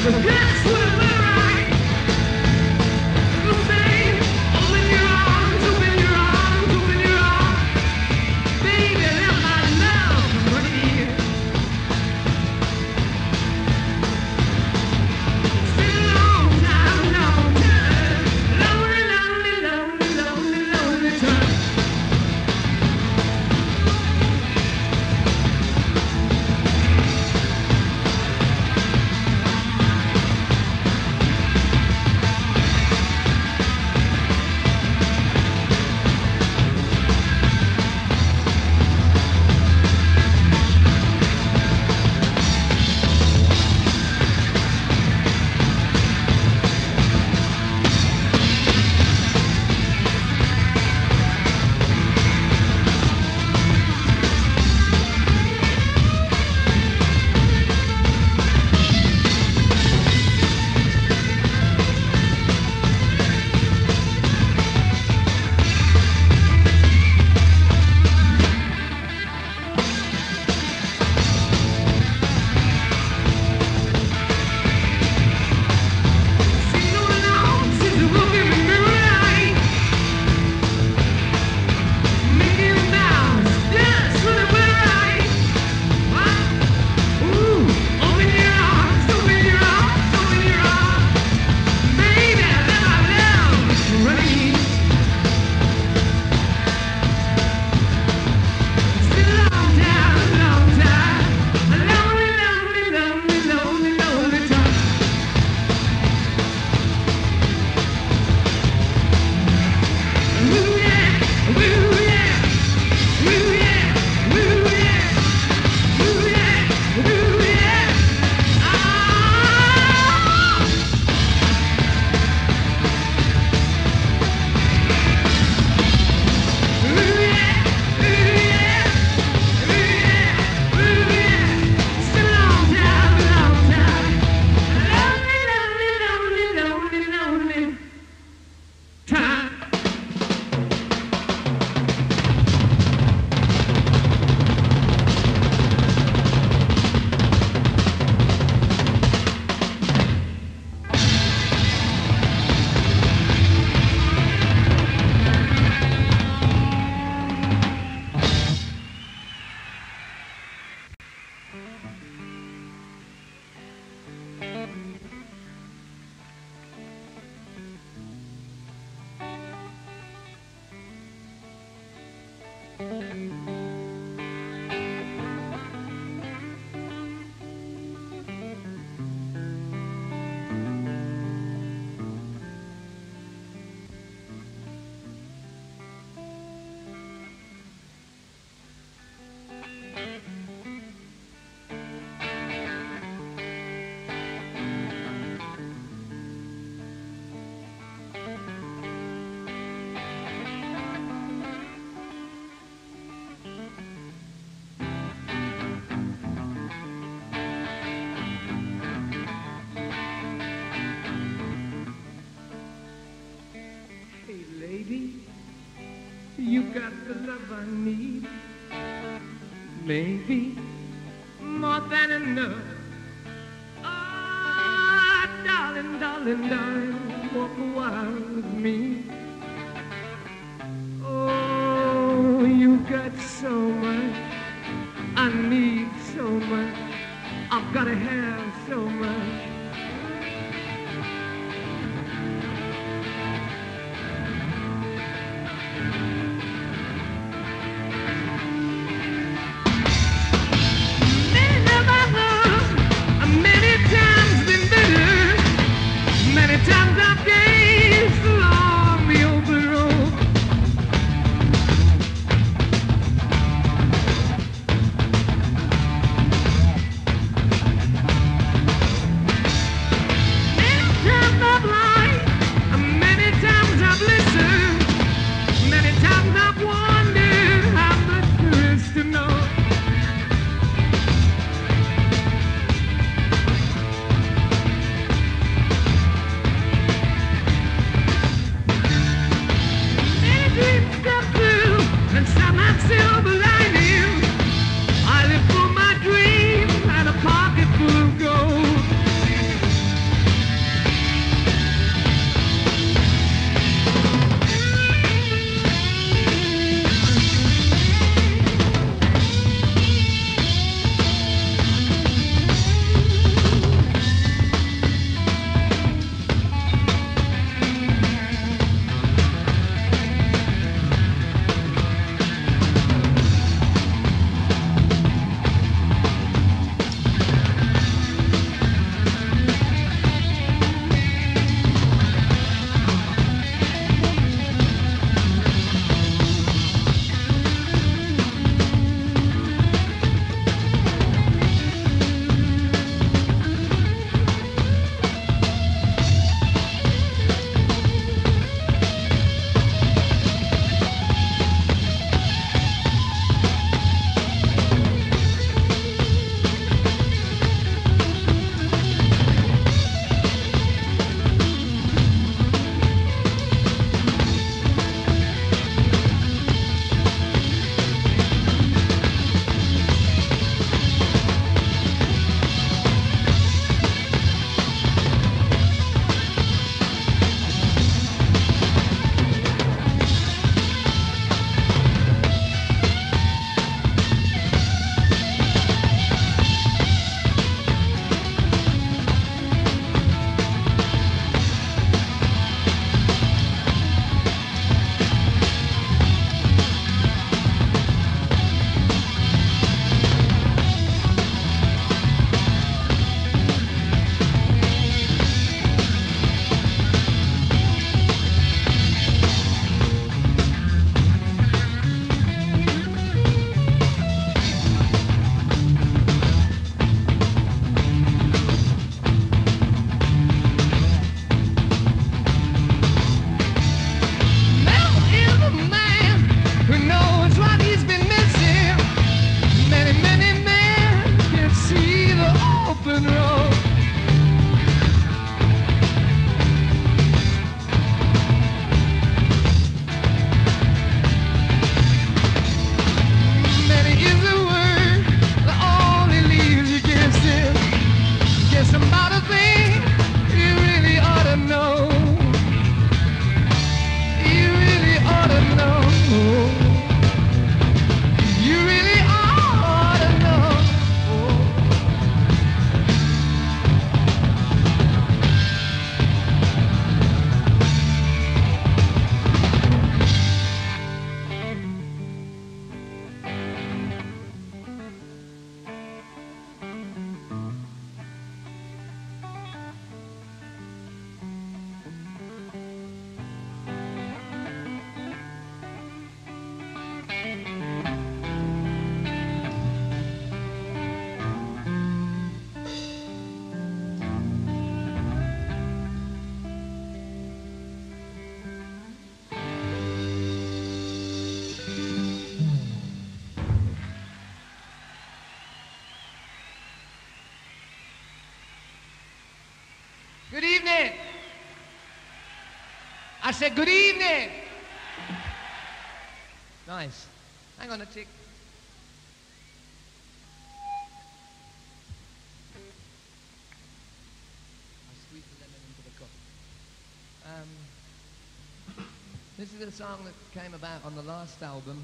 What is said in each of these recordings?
You got the love I need, maybe more than enough. Ah, darling, darling, darling, walk a while with me. Oh, you got so much, I need so much, I've got to have so much. Times I've gazed along the open road. I said, good evening. Nice. Hang on a tick. I'll squeeze the lemon into the cup. This is a song that came about on the last album.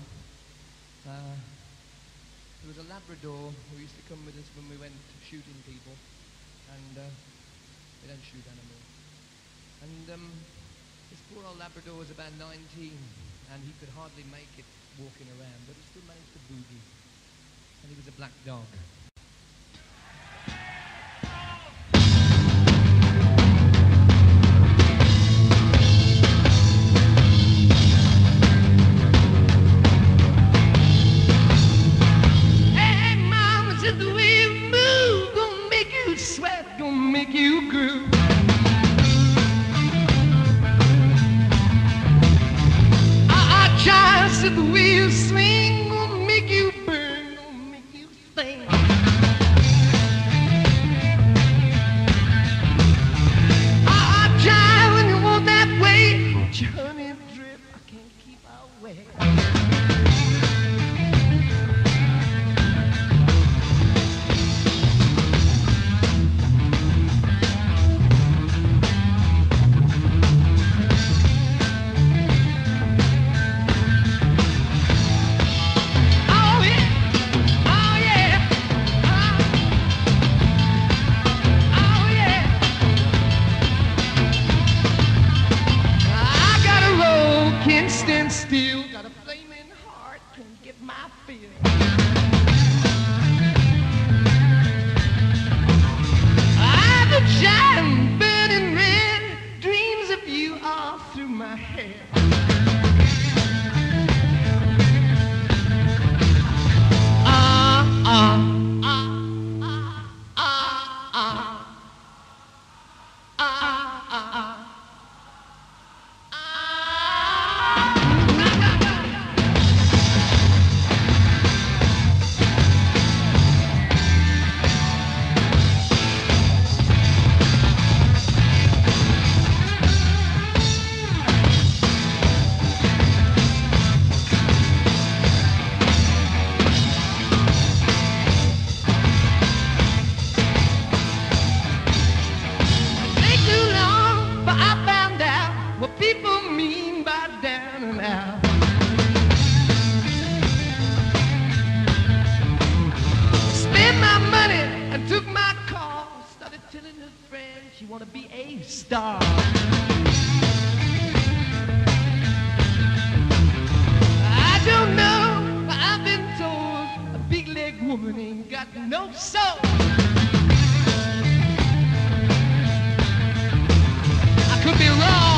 There was a Labrador who used to come with us when we went shooting people, and we don't shoot anymore. And this poor old Labrador was about 19, and he could hardly make it walking around, but he still managed to boogie. And he was a black dog. Hey, mama said the way you move gonna make you sweat, gonna make you groove. Child said the way you swing gonna make you burn, gonna make you sing. Child, when you walk that way, but your honey drip, I can't keep away. Stand still, got a flaming heart, can't get my fill. I've a giant burning red, dreams of you all through my head. She wanna be a star. I don't know, but I've been told a big leg woman ain't got no soul. I could be wrong.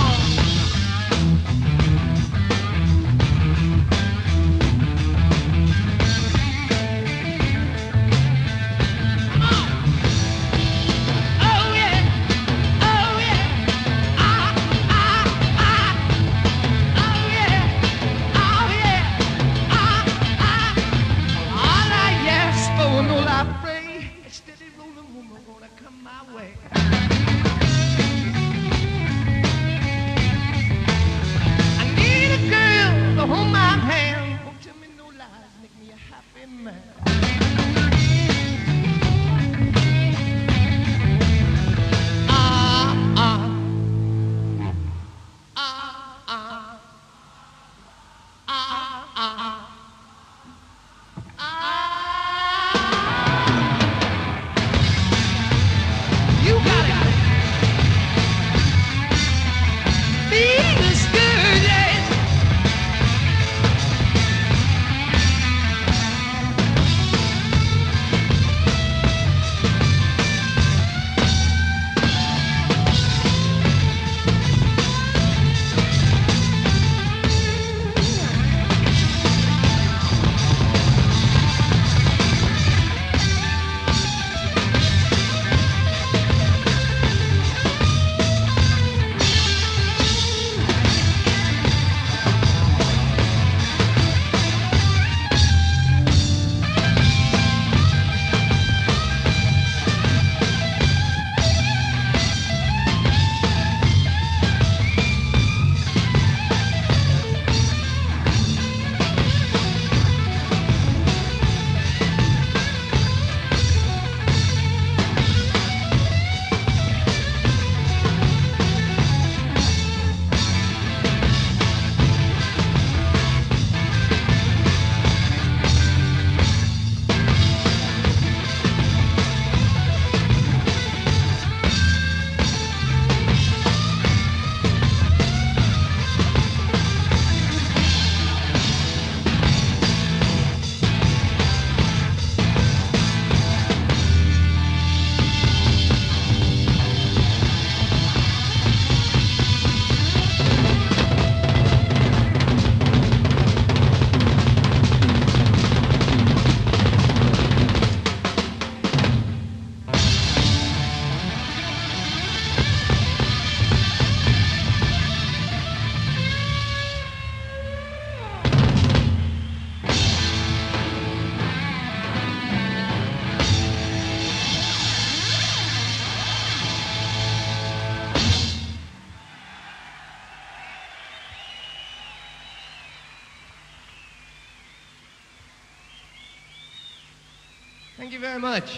you very much.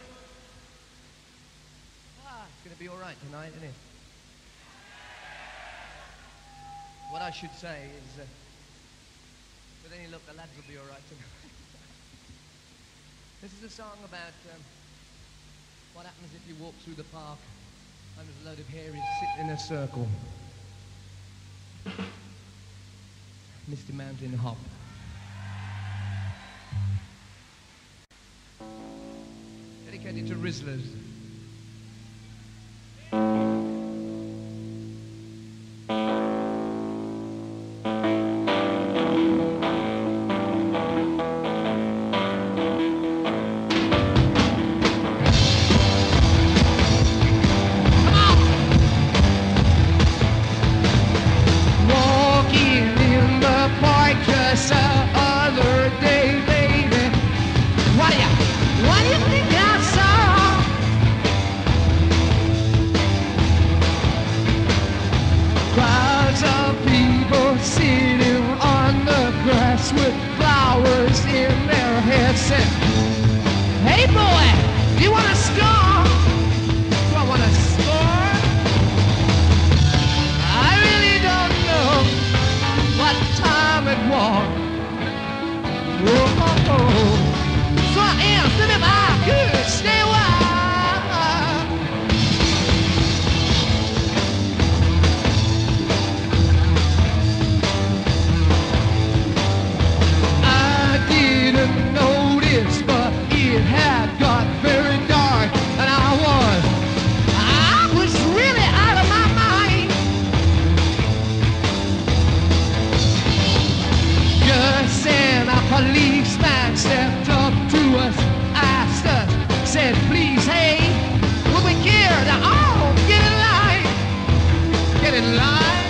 It's going to be all right tonight, isn't it? What I should say is, with any luck, the lads will be all right tonight. This is a song about what happens if you walk through the park and there's a load of hairies sitting in a circle. Mr. Mountain Hop. Dedicated to Rizzlers. Hey boy, do you want to score? Do I want to score? I really don't know what time it was. Oh. So I am sitting by, good, stay a while. I didn't notice, but it had got very dark, and I was really out of my mind. Just then a policeman stepped up to us, asked us, said, please, hey, will we care to all get in line? Get in line?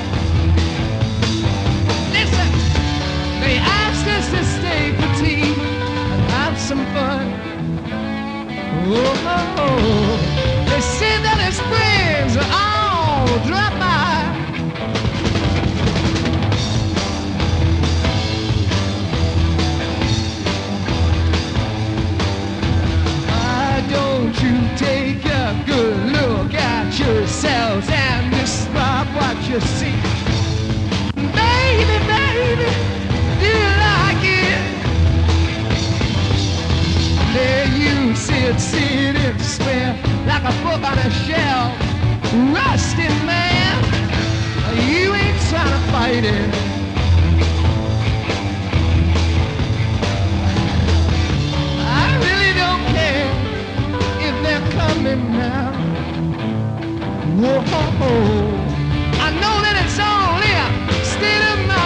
Listen, they asked us to stay for tea and have some fun. Oh, they said that his friends are all drop by. Why don't you take a good look at yourselves and describe what you see? Baby, baby, do you like it? There you sit and spare like a book on a shelf. Rusty man, you ain't trying to fight it. I really don't care if they're coming now. Whoa, I know that it's only a state of mind.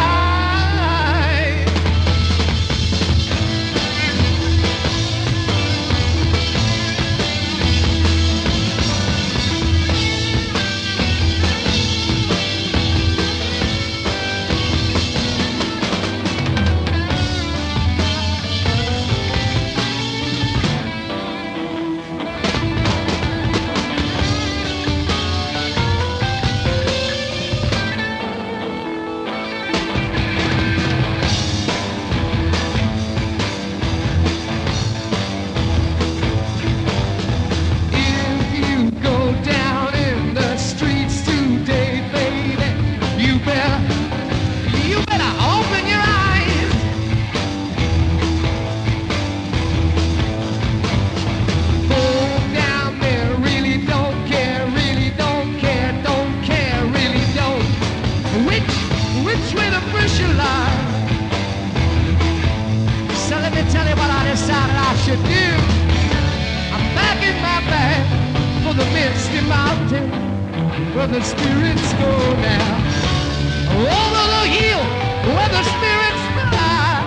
You do. I'm back in my bag for the misty mountain where the spirits go now. Over the hill where the spirits fly.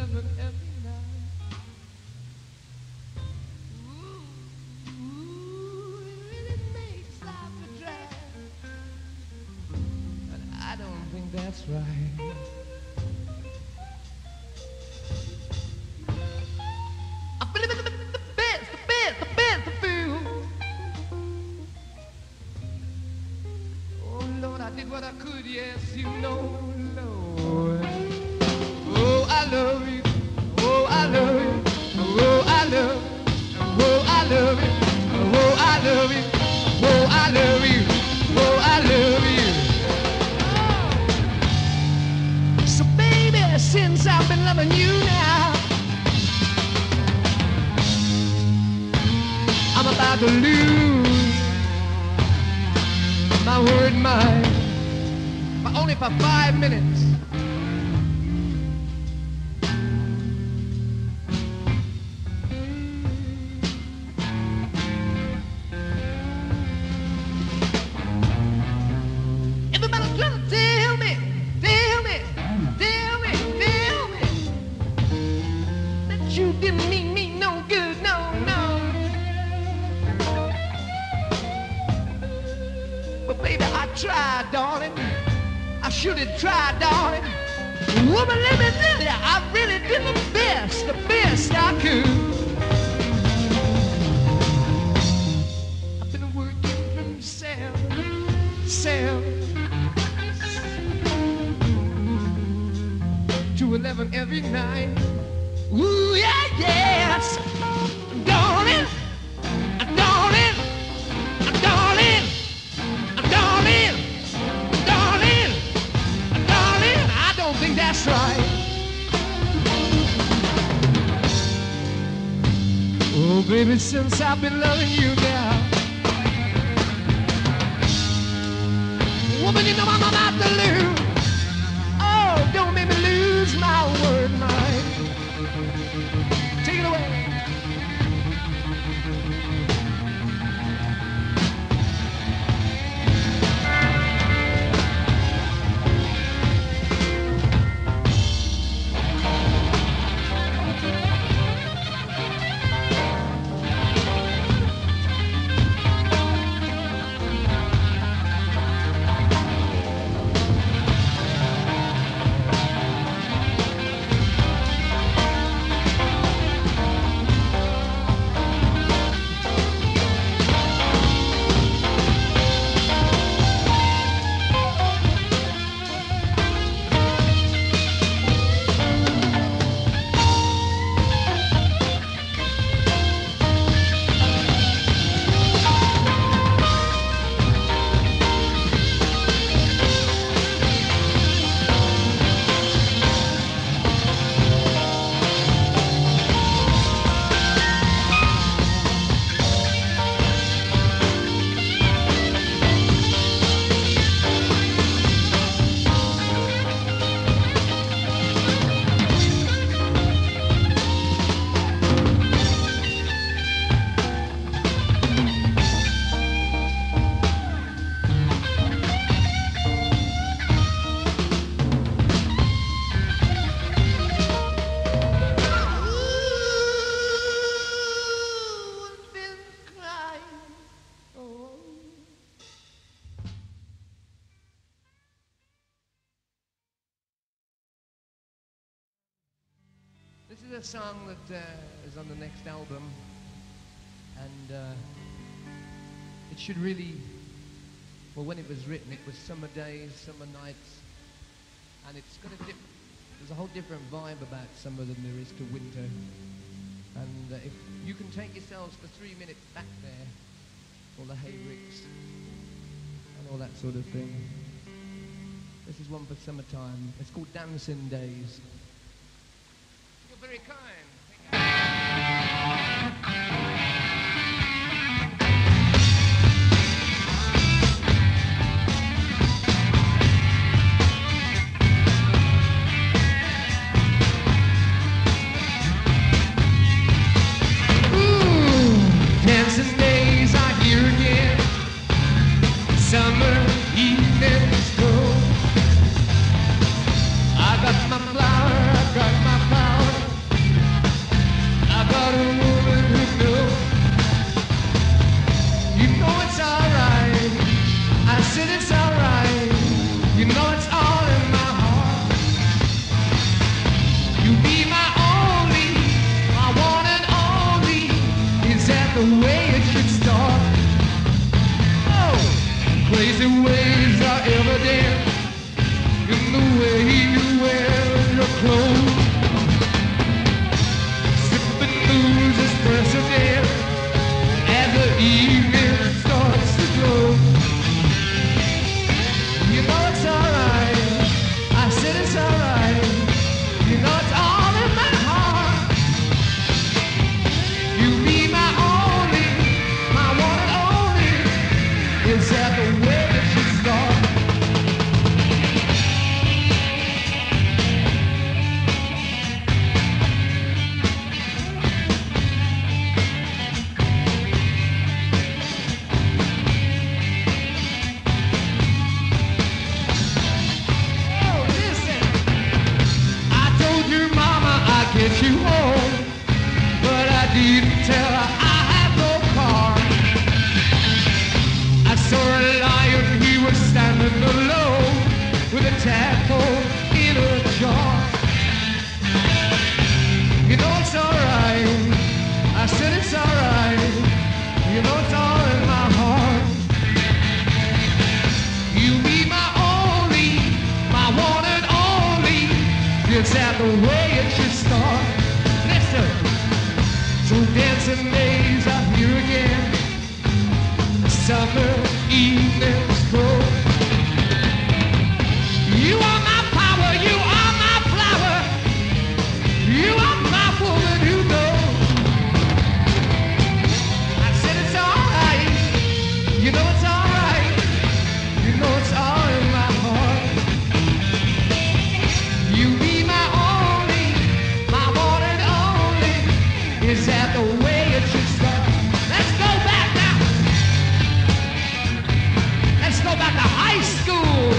11 every night. Ooh, it really makes life a drag. And I don't think that's right. I feel it the best, the feel. Oh Lord, I did what I could, yes, you know, Lord. Oh, I love you. Oh, I love you. Oh, I love you. Oh, I love you. Oh, I love you. Oh, I love you. Oh, I love you. So baby, since I've been loving you now, I'm about to lose my word mind, but only for 5 minutes. Everybody's trying to tell me that you didn't mean me no good, no. But baby, I tried, darling. I should have tried, darling. Woman, let me tell you, I really did the best I could. I've been working from cell to 11 every night. Ooh, yeah, yes, darling, darling, darling, darling, darling, darling. I don't think that's right. Oh, baby, since I've been loving you now, woman, you know I'm about to lose. Oh, don't make me lose my word, mind. Take it away. This is a song that is on the next album, and it should really, well, when it was written, it was summer days, summer nights, and it's got there's a whole different vibe about summer than there is to winter. And if you can take yourselves for 3 minutes back there, all the hay ricks and all that sort of thing. This is one for summertime. It's called Dancing Days. You're very kind. Dancing days are here again. Summer evenings go. I got my flower, I got my power. Is that the way it should start? Listen, so dancing days are here again. The summer evenings go. You are my power, you are my flower. You are my woman who knows. I said it's alright. You know it's alright. You know it's all in my heart. You be my only, my one and only. Is that the way it should start? Let's go back now. Let's go back to high school.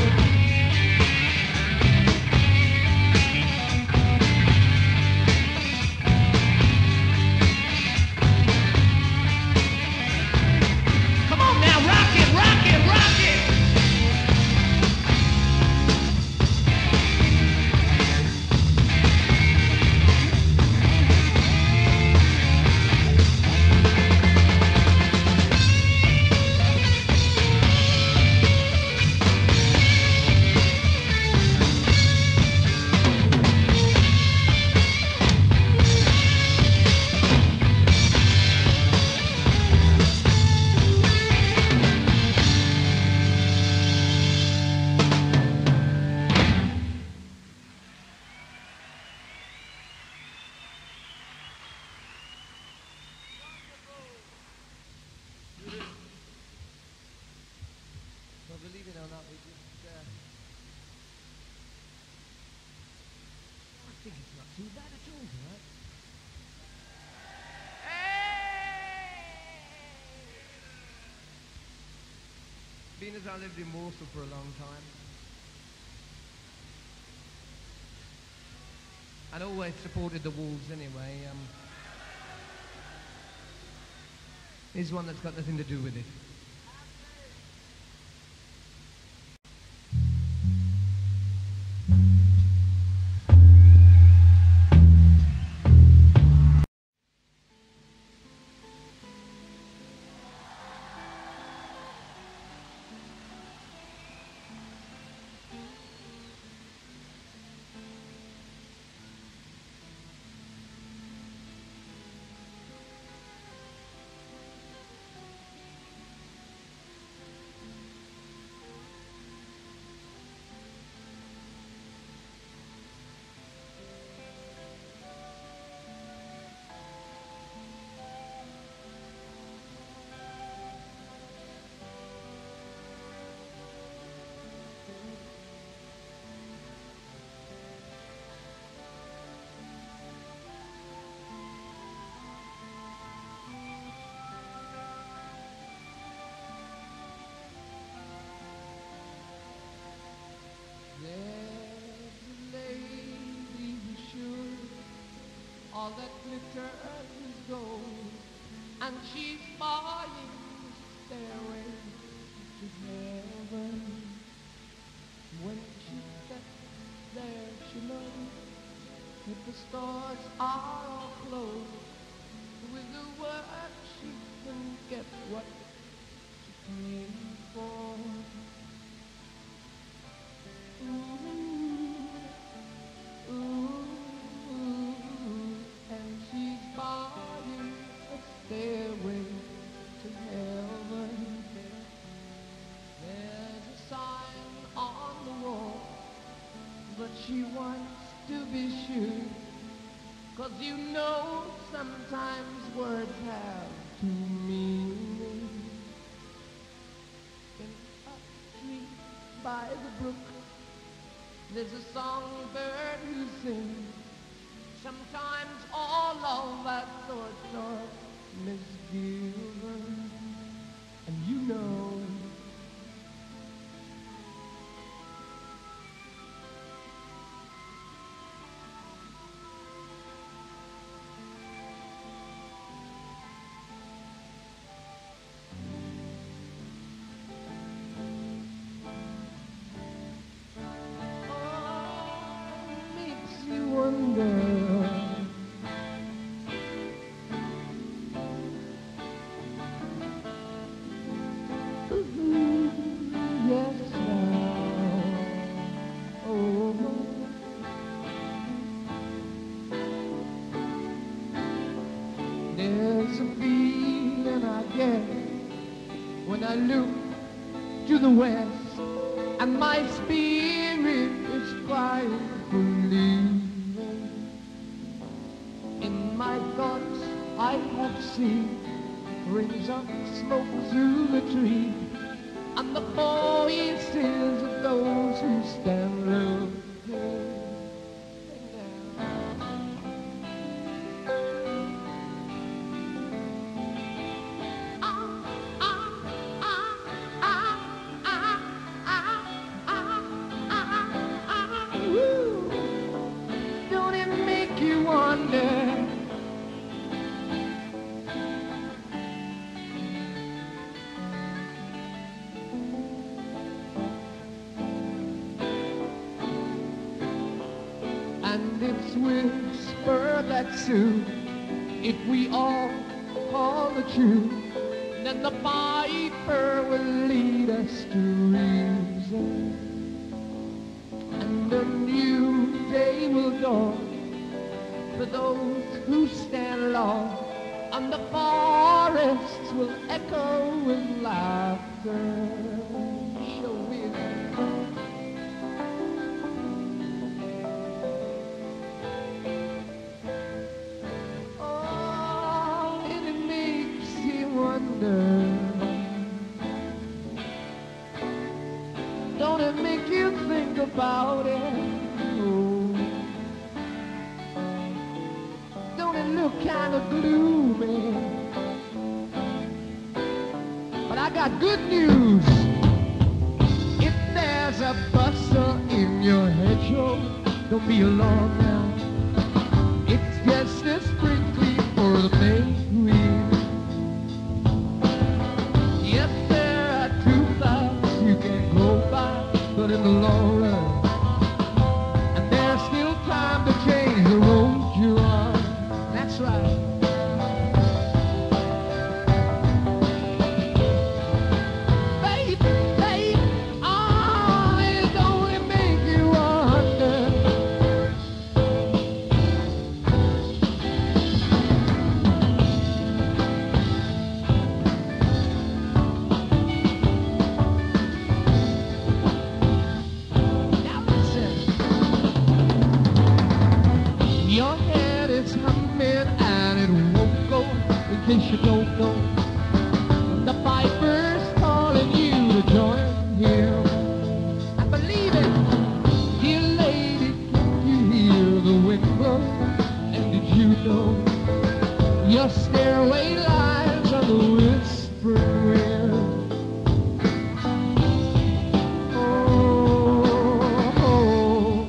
Come on now, rock it, rock it, rock it. Well, believe it or not, we just, I think it's not too bad at all, right? Being as I lived in Warsaw for a long time, I'd always supported the Wolves anyway. Here's one that's got nothing to do with it. All that glitters is gold, and she's buying the stairway to heaven. When she gets there, she knows that the stores are all closed. With the work she can get what she came for. Ooh, ooh. Stairway to heaven. There's a sign on the wall, but she wants to be sure. 'Cause you know sometimes words have two meanings. In a tree by the brook, there's a songbird who sings. Sometimes all of our thoughts are misgiven, and you know makes you wonder. when I look to the west, and my spirit is crying for leaving. In my thoughts I have seen rings of smoke through the tree, and the voices of those who stand looking Don't it make you wonder? And it's whispered that soon, if we all call the truth, then the Piper will lead us to reason, and a new day will dawn for those who stand long, and the forests will echo with laughter. Shall we? Oh, and it makes you wonder. Don't it make you think about it? Oh. Don't it look kind of gloomy? But I got good news. If there's a bustle in your hedgerow, don't be alarmed now. It's just a sprinkling for the May wind. Yes, there are two clouds you can go by, but in the long run, and there's still time to change the road you're on. That's right. Babe, babe, oh, it only make you wonder. Now listen. Your head is humming and it won't go, in case you don't know. The Piper's calling you to join him. I believe it, dear lady, can you hear the wind blow? And did you know your stairway lies on the whispering wind? Oh, oh.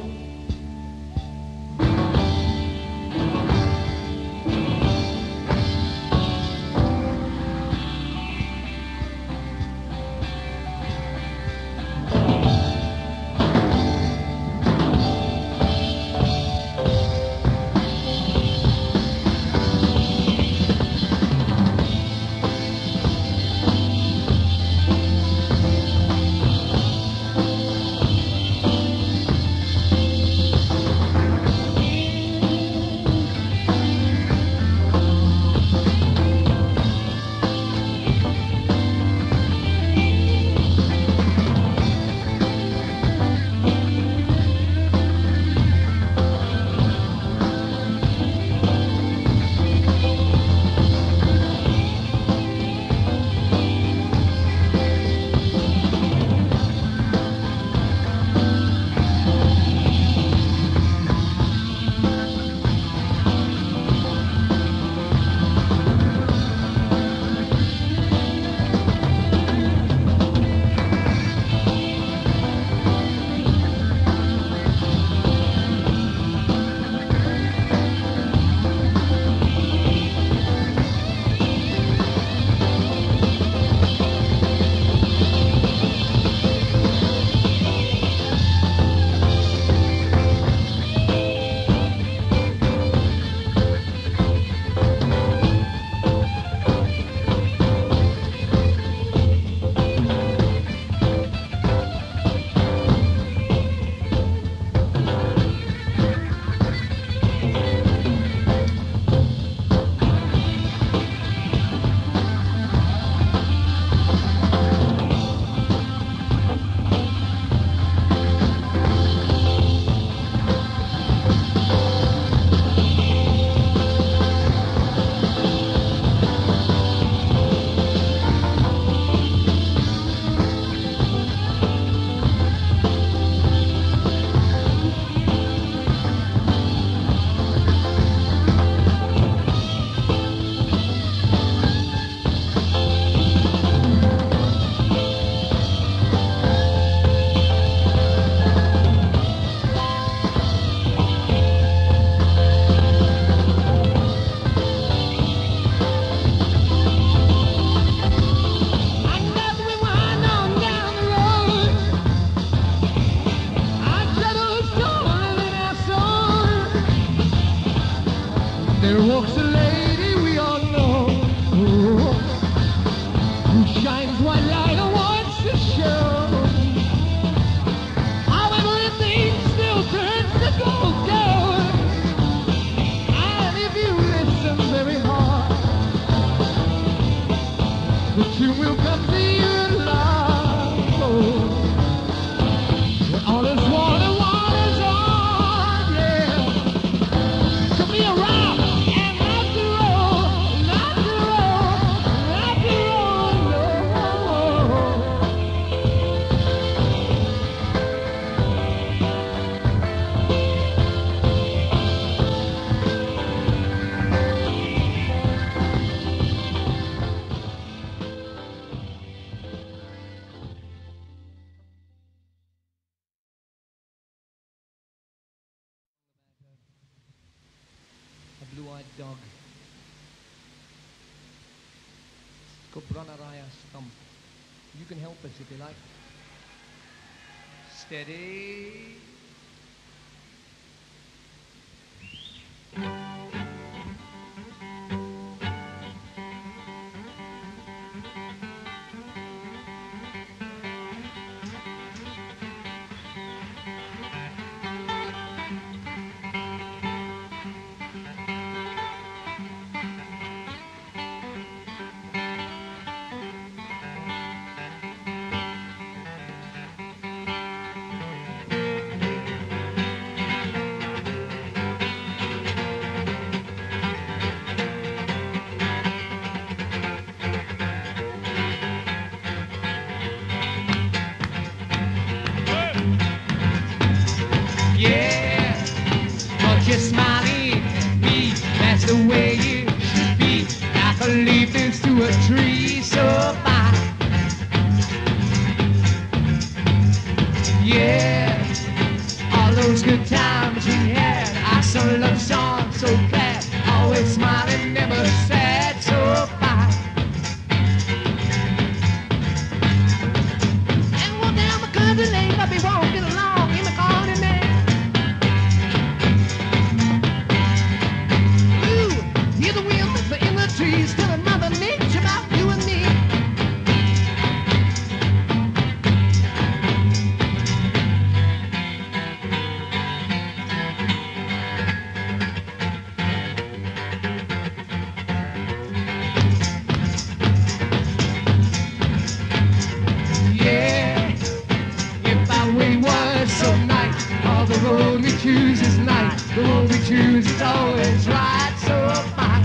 shines white light wants to show. How everything still turns to gold. And if you listen very hard, the tune will come to you in love. When all is water, water's on, yeah. To be around and not to roll, not to roll, not to roll, no. A blue-eyed dog. It's called Branaraya Stump. You can help us if you like. Steady. Yeah, don't you smiling at me, that's the way it should be. Like a leaf into a tree so fine. Yeah, all those good times we had, I so love song, so glad, always smiling, never sad, so fine. And walk down the country lane, but we won't get along in the corner, man. Hear the wind whisper in the trees, telling Mother Nature about you and me. Yeah, if our way was so nice, all the road we choose is night. The road we choose is always right, so fine.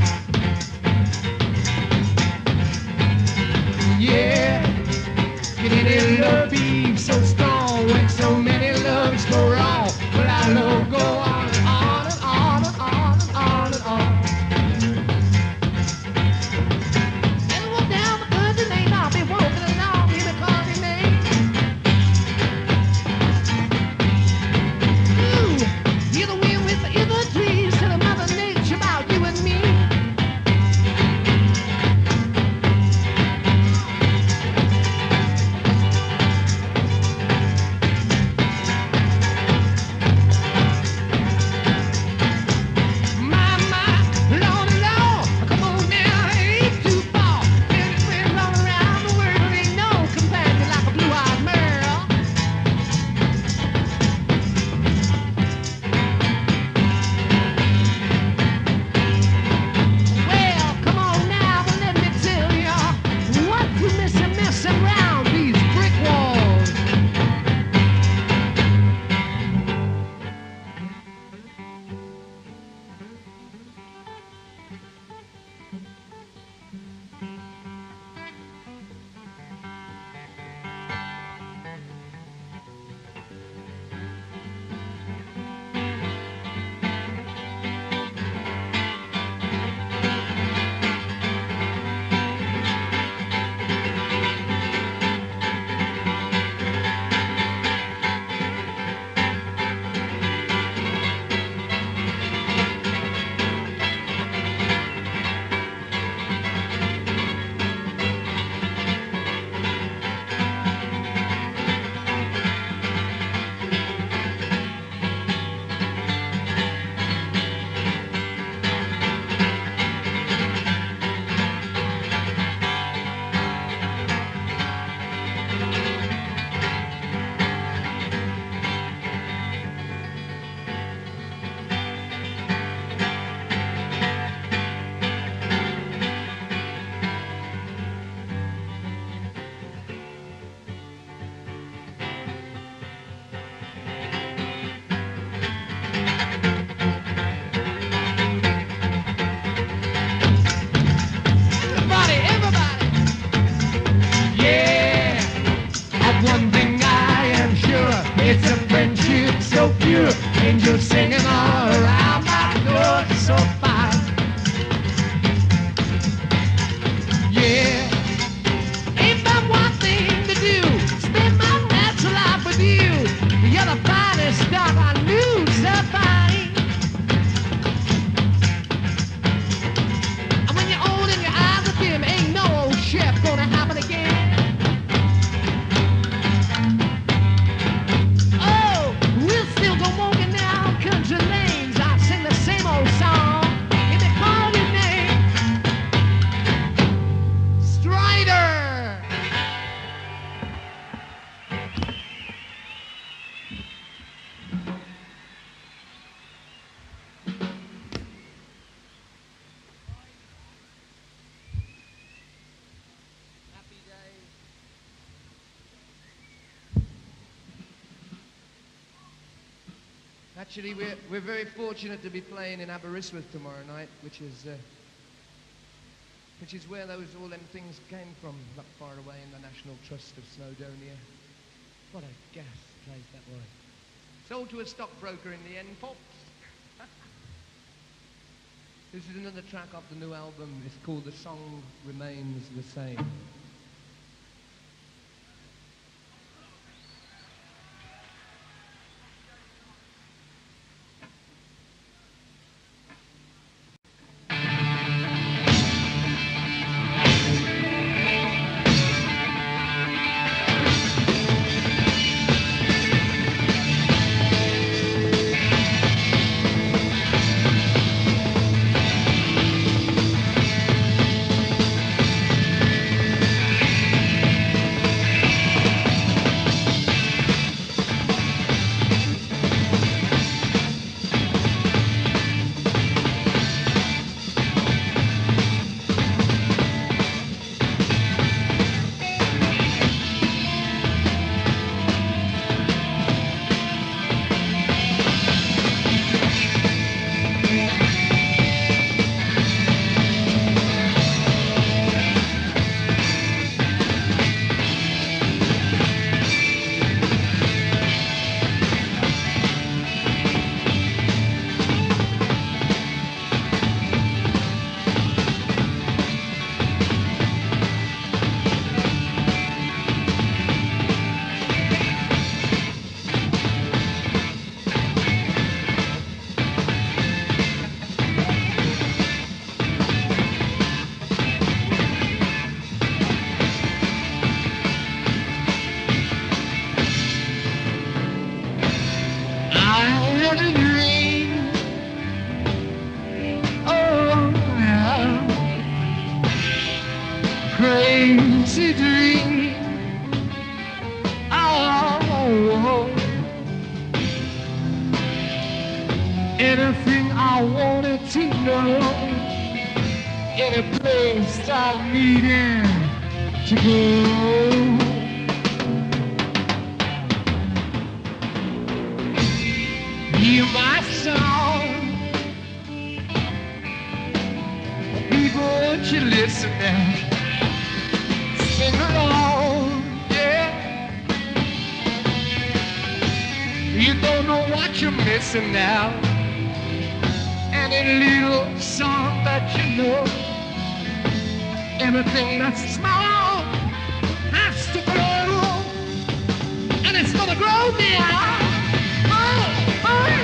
Yeah, can any love be so strong when so many loves go wrong? Will our love go on and on and on and on and on and on? And walk down the country lane, I'll be walking along in the country lane. Hear the wind whisper in the trees, telling Mother Nature about you and me. angels singing all around my door so fine. Yeah, ain't but one thing to do, spend my natural life with you. You're the finest stuff I knew, so fine. And when you're old and your eyes are dim, ain't no old chef gonna happen again. Oh, we'll still go walking down country lanes. I'll sing the same old song. If they call your name, Strider. Happy days. Actually, we're very fortunate to be playing in Aberystwyth tomorrow night, which is where all them things came from, not far away in the National Trust of Snowdonia. What a gas place that was. Sold to a stockbroker in the end, folks. This is another track off the new album. It's called The Song Remains the Same. Crazy dream. Oh, anything I wanted to know, any place I needed to go. Hear my song, people, won't you listen now? Sing along, yeah. You don't know what you're missing now. Any little song that you know, everything that's small has to grow, and it's gonna grow now. Oh, oh.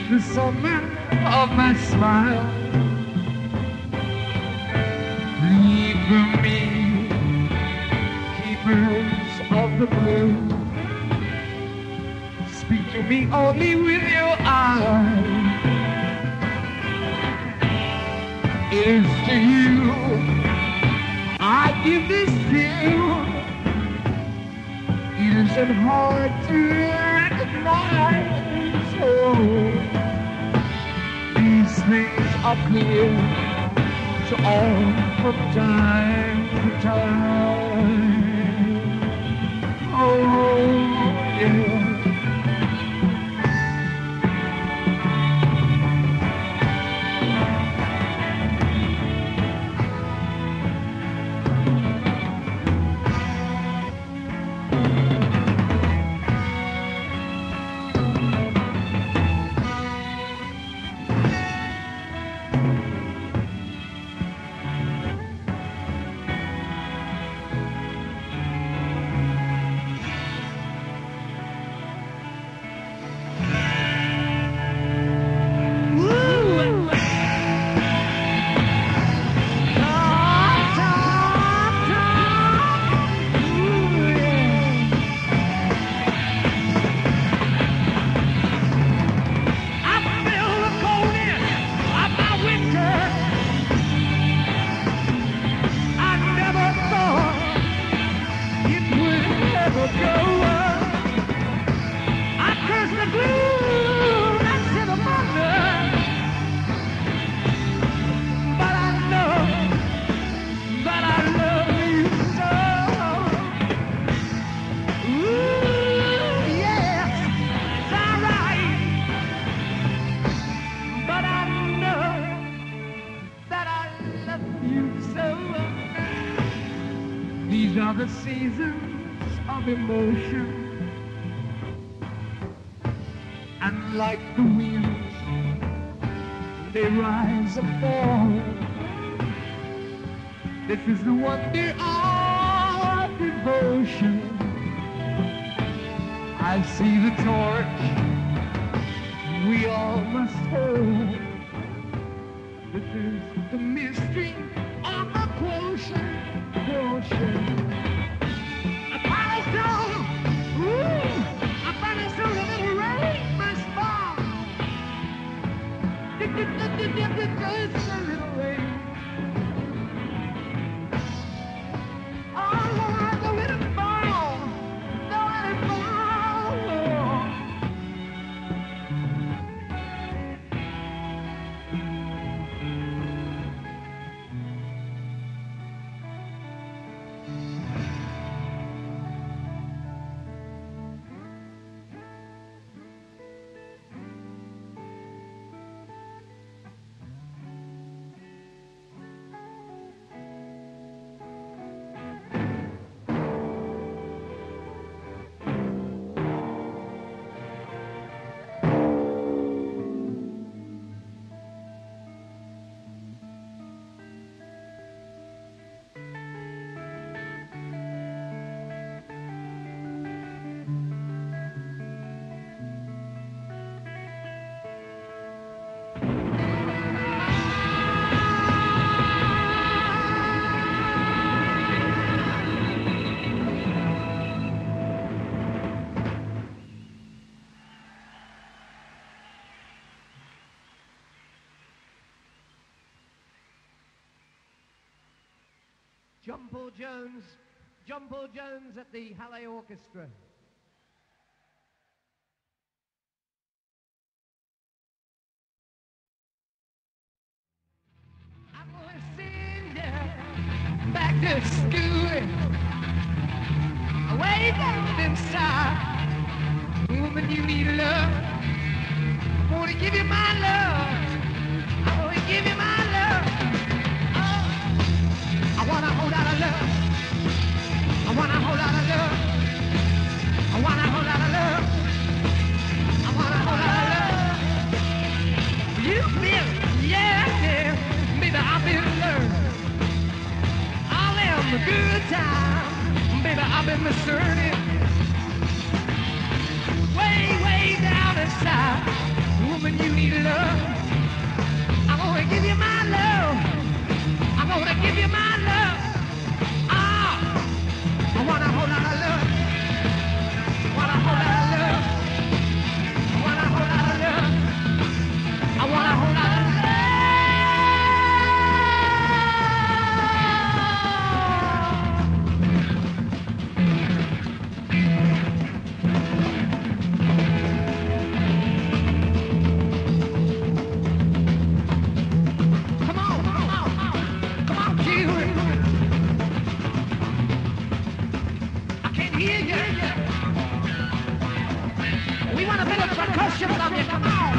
the summer of my smile. Lead for me, keepers of the blue. Speak to me only with your eyes. It is to you I give this tune. It isn't hard to recognize. Oh, these things are clear to all from time to time. Oh, yeah. These are the seasons of emotion, and like the winds, they rise and fall. This is the wonder of devotion. I see the torch we all must hold. This is the mystery of the quotient. A pilestone, ooh, a pilestone, a little rain must fall. Just a little rain. Oh, the little fall, the little fall. John Paul Jones at the Halle Orchestra. I'm gonna send you back to school, way down inside. Woman, you need love. I wanna give you my love. I wanna give you my love. Oh, I want a whole lot of love. I want a whole lot of love. I want a whole lot of love. I want a whole lot of love. You feel it, yeah, baby, I've been learning. All them good times, baby, I've been discerning. Way, way down inside. woman, you need love. I'm gonna give you my love. I'm gonna give you my love. Oh, I want a whole lot of love. Want a whole lot of love. Want a whole lot of love. I want a whole lot of love. Percussion from you, come on!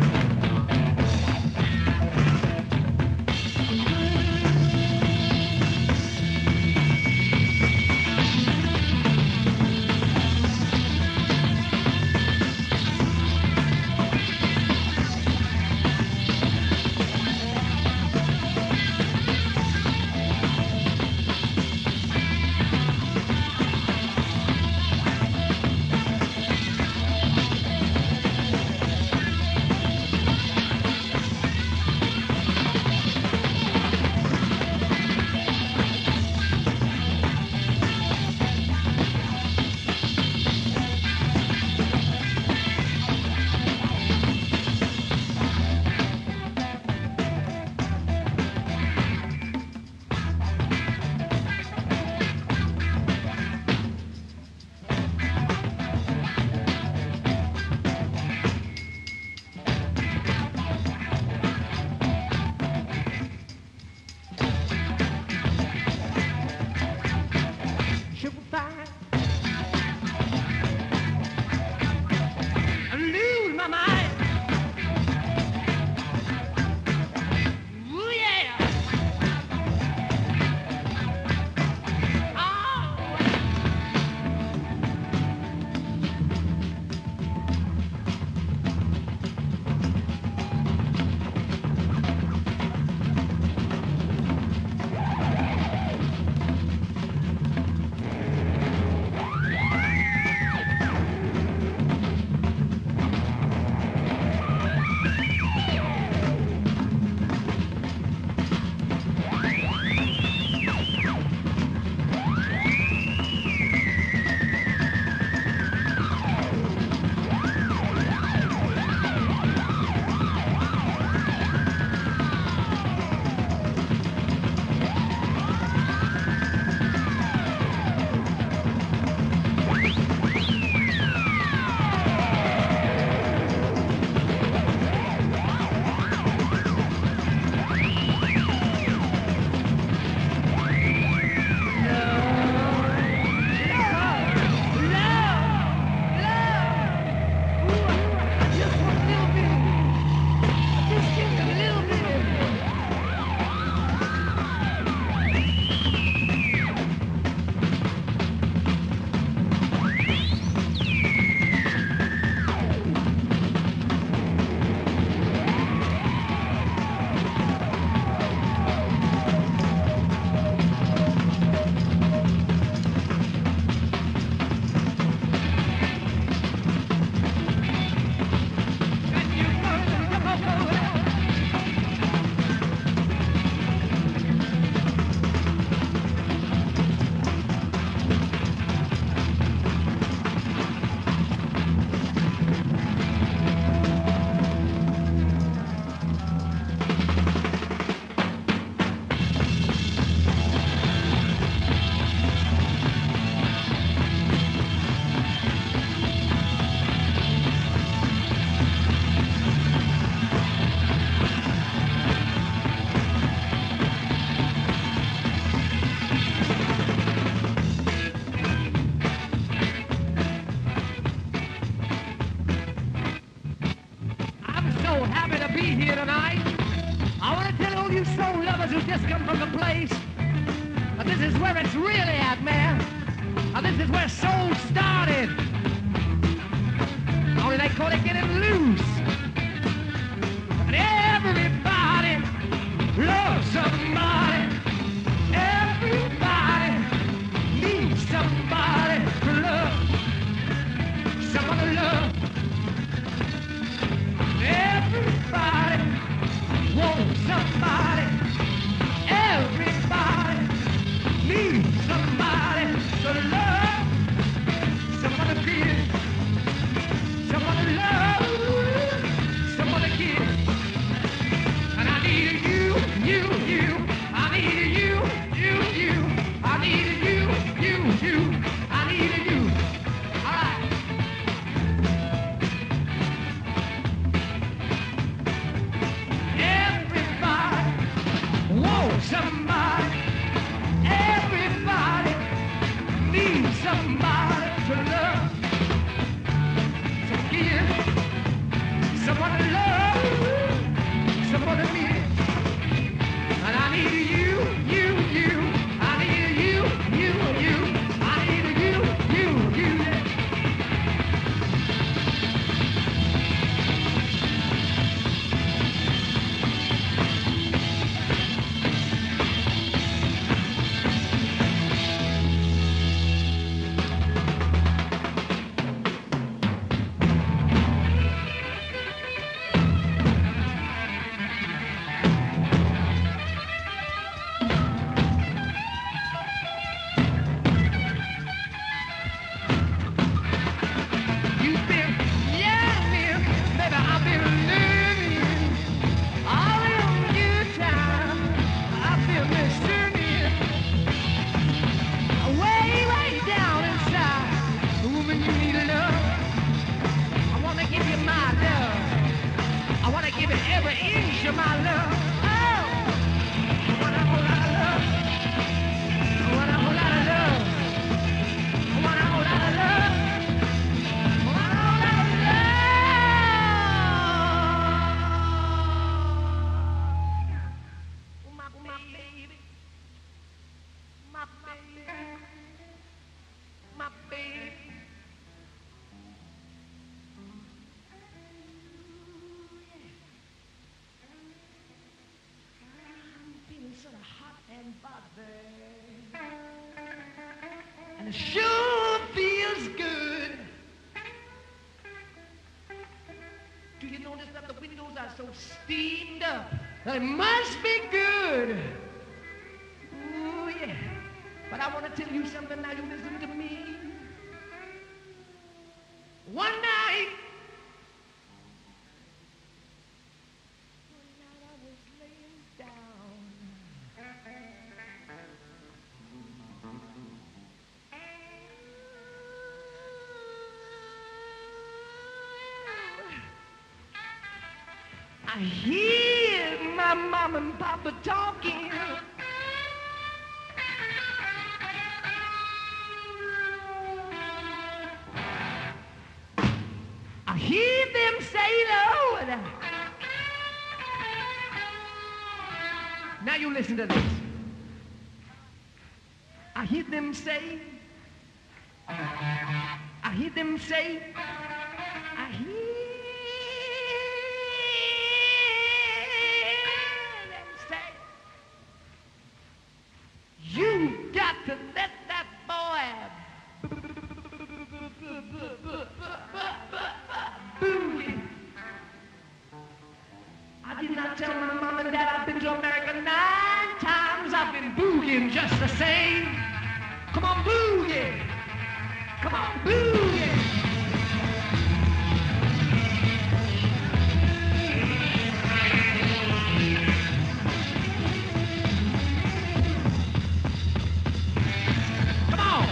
who just come from the place. This is where it's really at, man. This is where soul started. Only they call it getting loose. And everybody loves somebody. Everybody needs somebody to love. Someone to love. sure feels good. Do you notice that the windows are so steamed up? They must be good. Ooh, yeah. But I want to tell you something now. You listen to me. One night I was laying down. I hear my mom and papa talking. I hear them say, Lord. Now you listen to this. I hear them say, I hear them say, I hear them say, you got to let that boy boogie. I did not tell my mom and dad I've been to America 9 times. I've been boogieing just the same. Come on, boogie. Come on, boogie. Come on.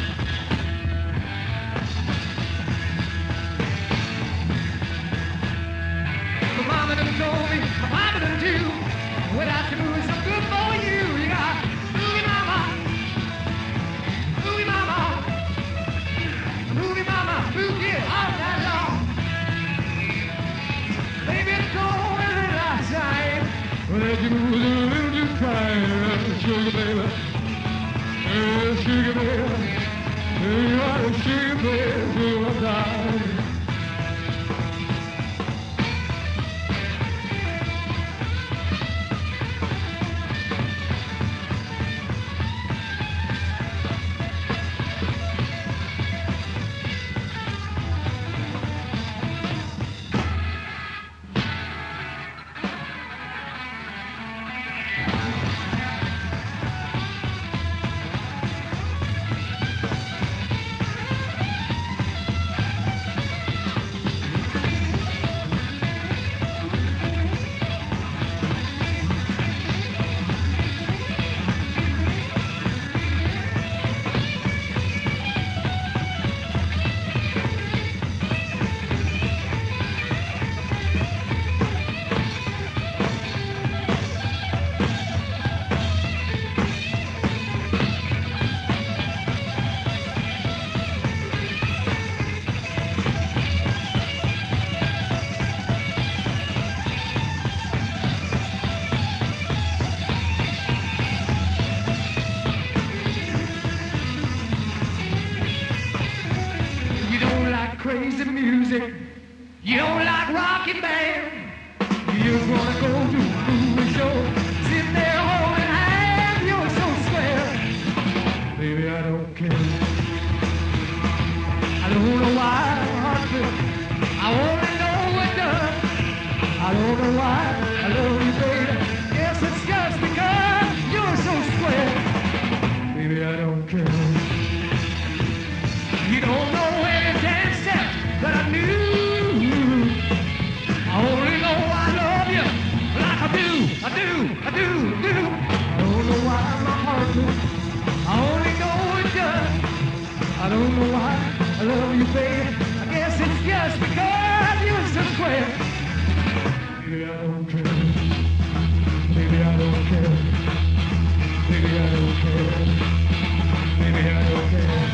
My mama done told me, my papa done too. What I can do is so good for you. You got boogie mama. Boogie mama, boogie mama, boogie all night long. Baby, it's cold and last night. Well, that you was a little too kind, sugar baby. Sugar baby. You are a sugar baby, sugar darling. Crazy music, you don't like rocky band. You just wanna go to a movie show, sit there holding hands. You're so square, baby. I don't care. I don't know why my heart feels. I only know it does. I don't know why I love you, baby. Yes, it's just because you're so square, baby. I don't care. You don't know any dance steps that I knew. I only know I love you like I do. I don't know why my heart beats. I only know it does. I don't know why I love you, baby. I guess it's just because you're so square. Baby, I don't care. Baby, I don't care. Baby, I don't care. Baby, I don't care.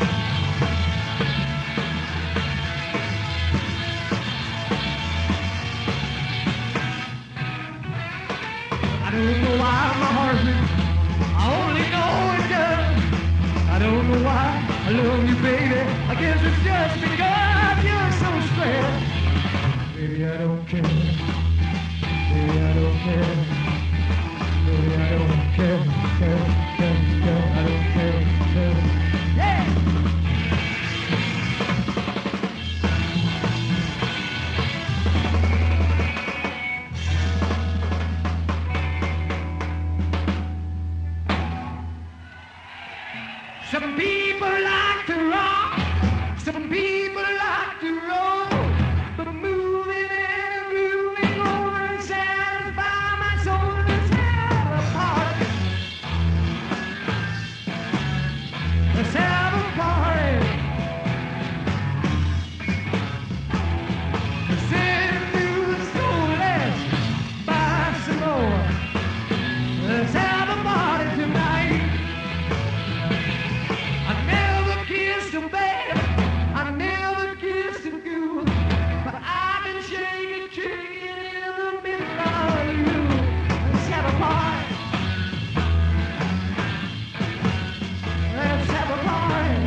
I don't know why my heart beats. I only know it does. I don't know why I love you, baby. I guess it's just because you're so square. Baby, I don't care. Baby, I don't care. Baby, I don't care. I don't care. Yeah. Some people like to rock, some people like to roll, but moving and grooving over and satisfy my soul. Let's have a party. Let's have a party. Send through the store, let's buy some more. Let's have a party tonight. I never kissed a baby, I never kissed a girl, but I've been shaking, shaking in the middle of you. Let's have a party. Let's have a party.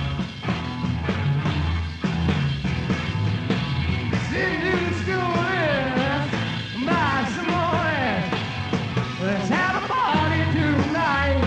Send to the store, let's buy some more. Let's have a party tonight.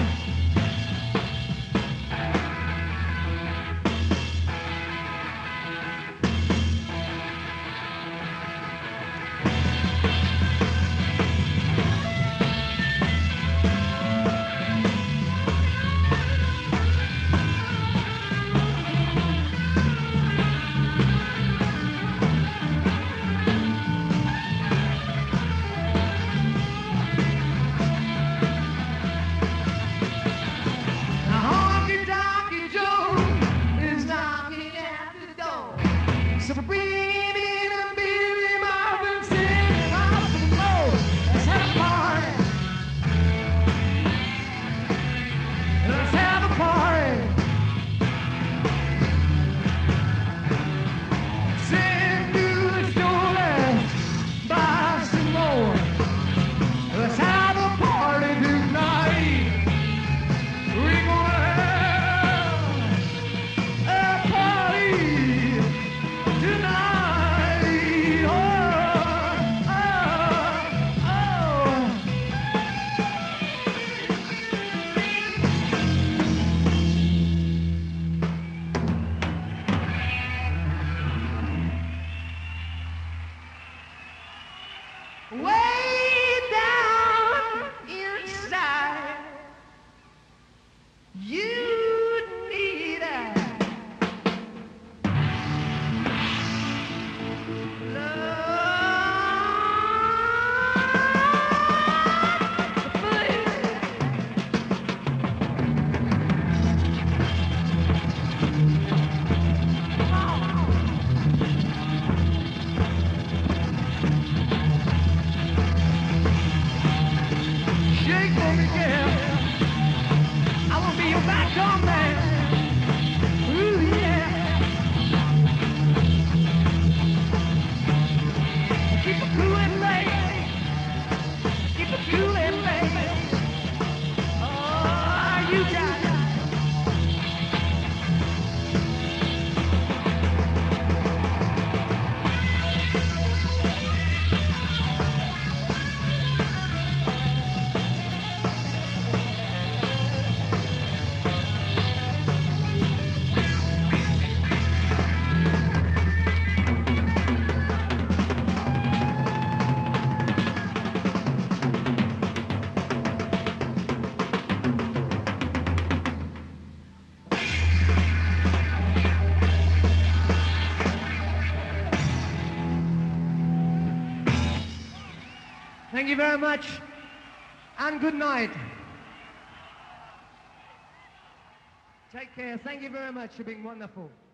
Now Honky Tonky Joe is knocking at the door. So bring in a Billy Marvin singing off the floor. Let's have a party. Let's have a party. Send to the store, let's buy some more. Let's have a party tonight. We're gonna have a party tonight. Oh, oh, oh. Way down inside, you need a shake for me, girl. I wanna be your backbone man. Ooh, yeah. Keep it coolin', baby. Keep it coolin', baby. Oh, you got it. Thank you very much, and good night. Take care. Thank you very much. You've been wonderful.